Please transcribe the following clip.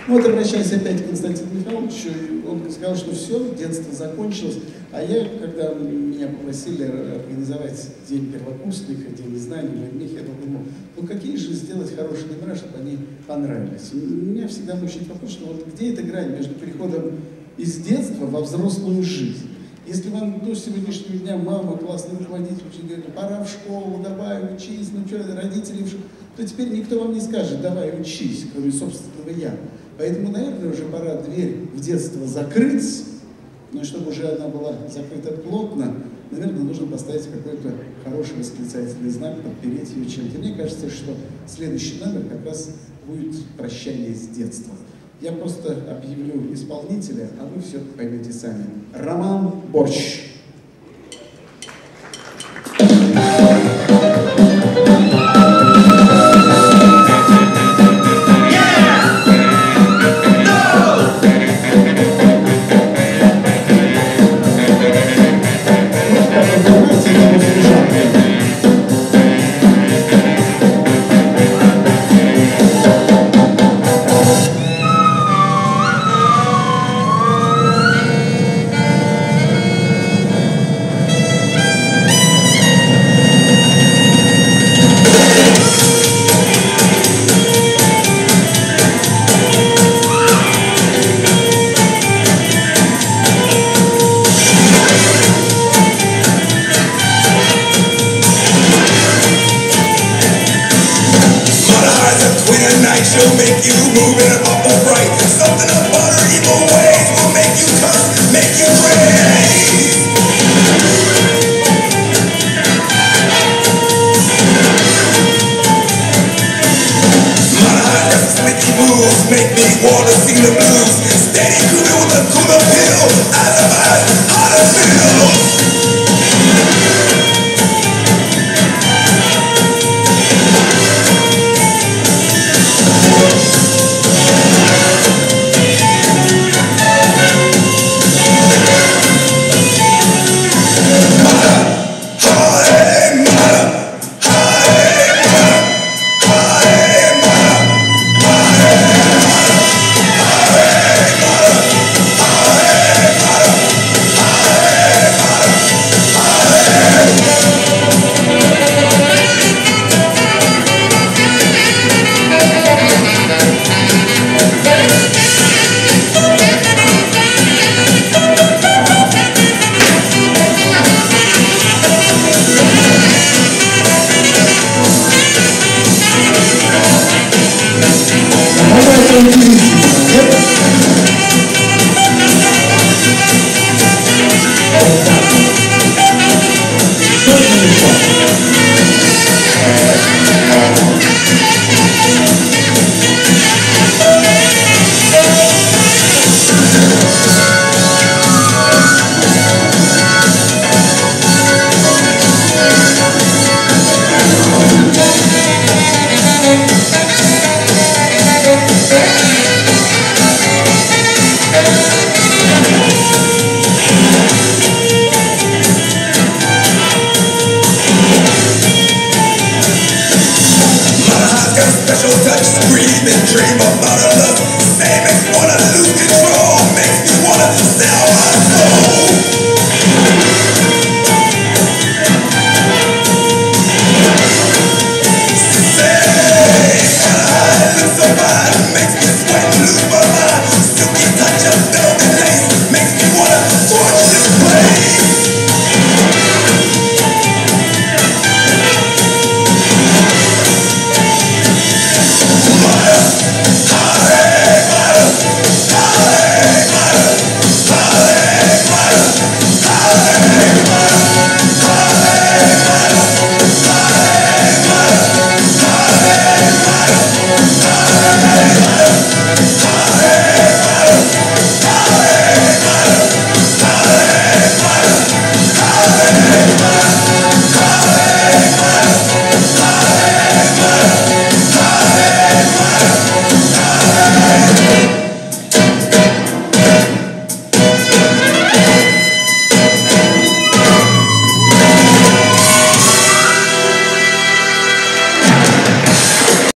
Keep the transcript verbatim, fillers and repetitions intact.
Ну вот, обращаясь опять к Константину Михайловичу, он сказал, что все, детство закончилось. А я, когда меня попросили организовать день первокурсника, день знаний, я подумал, ну какие же сделать хорошие номера, чтобы они понравились. И меня всегда мучает вопрос, что вот где эта грань между переходом из детства во взрослую жизнь? Если вам до сегодняшнего дня мама, классный руководитель, говорит, пора в школу, давай учись, ну что, родители в школу, то теперь никто вам не скажет, давай учись, кроме собственного я. Поэтому, наверное, уже пора дверь в детство закрыть, но чтобы уже она была закрыта плотно, наверное, нужно поставить какой-то хороший восклицательный знак, подпереть ее чем-то. Мне кажется, что следующий номер как раз будет прощание с детством. Я просто объявлю исполнителя, а вы все поймете сами. Роман Борщ. She'll make you move in an awful fright. Something about her evil ways will make you curse, make you praise. My high slinky moves make me wanna sing the blues. Steady grooving with a cooler pill. Eyes of eyes, out of feel.